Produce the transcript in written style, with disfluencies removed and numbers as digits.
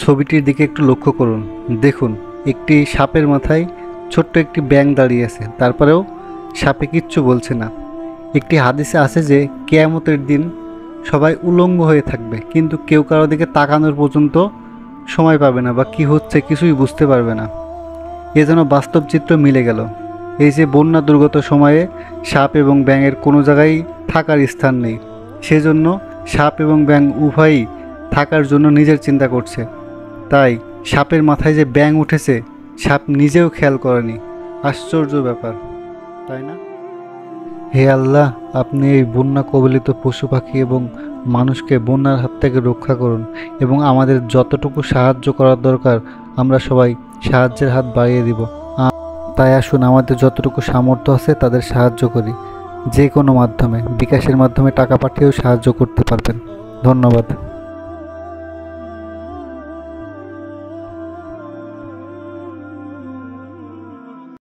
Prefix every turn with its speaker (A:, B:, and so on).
A: ছবিটির দিকে একটু লক্ষ্য করুন। দেখুন, একটি সাপের মাথায় ছোট্ট একটি ব্যাঙ দাঁড়িয়ে আছে, তারপরেও সাপে কিচ্ছু বলছে না। একটি হাদিসে আছে যে কিয়ামতের দিন সবাই উলঙ্গ হয়ে থাকবে, কিন্তু কেউ কারো দিকে তাকানোর পর্যন্ত সময় পাবে না বা কি হচ্ছে কিছুই বুঝতে পারবে না। এ যেন বাস্তব চিত্র মিলে গেল। এই যে বন্যা দুর্গত সময়ে সাপ এবং ব্যাঙের কোনো জায়গায় থাকার স্থান নেই, সেজন্য সাপ এবং ব্যাঙ উভয়ই থাকার জন্য নিজের চিন্তা করছে। তাই সাপের মাথায় যে ব্যাঙ উঠেছে সাপ নিজেও খেয়াল করেনি। আশ্চর্য ব্যাপার, তাই না? হে আল্লাহ, আপনি এই বন্যা কবলিত পশু পাখি এবং মানুষকে বন্যার হাত থেকে রক্ষা করুন এবং আমাদের যতটুকু সাহায্য করার দরকার আমরা সবাই সাহায্যের হাত বাড়িয়ে দিব। তাই আসুন আমাদের যতটুকু সামর্থ্য আছে তাদের সাহায্য করি। যে কোনো মাধ্যমে, বিকাশের মাধ্যমে টাকা পাঠিয়েও সাহায্য করতে পারবেন। ধন্যবাদ।